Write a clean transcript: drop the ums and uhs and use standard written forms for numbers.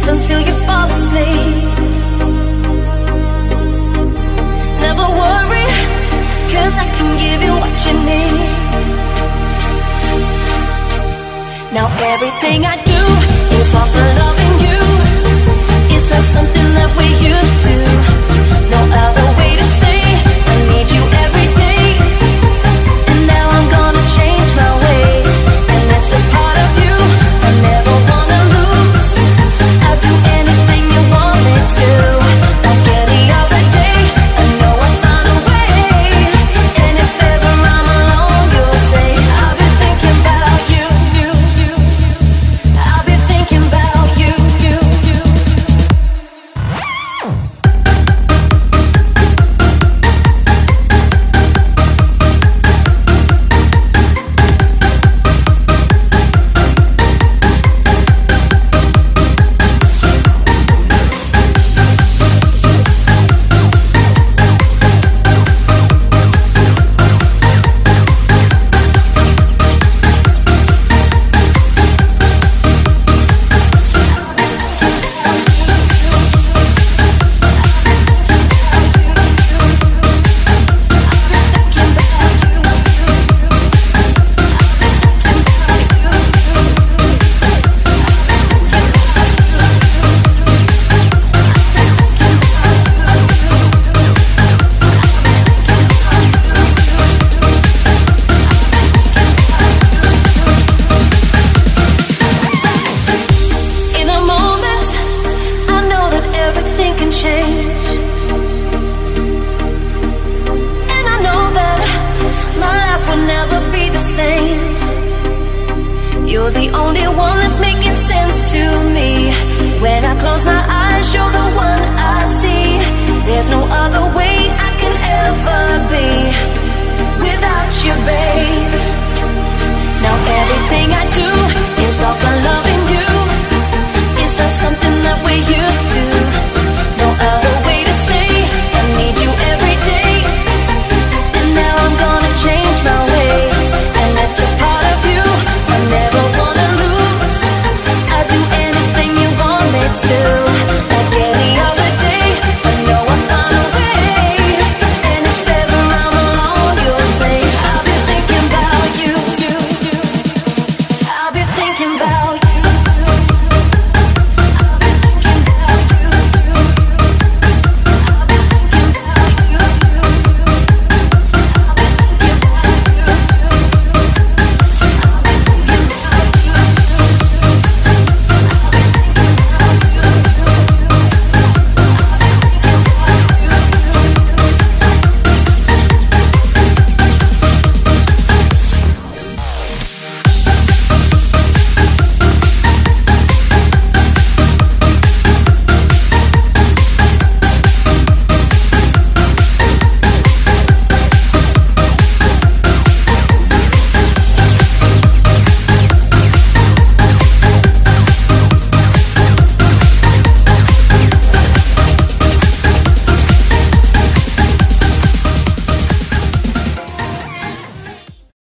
until you fall asleep. Never worry, 'cause I can give you what you need. Now everything I do is all for loving you. Is that something that we used to? No other way to say I need you every day. And now I'm gonna change my ways, and that's a part of you I never wanna lose. I'll do anything you want me to, like any other day. I know I'll find a way. And if ever I'm alone, you'll say I've been thinking about you. I'll be thinking about you. You're the only one that's making sense to me. When I close my eyes, you're the one I see. There's no other way I can ever be without you, babe. Now everything I do is all for loving you. Is that something that we're used to? No other way to say I need you every day. And now I'm gonna change my ways, and that's a part of you I never wanna lose. I'll do anything you want me to.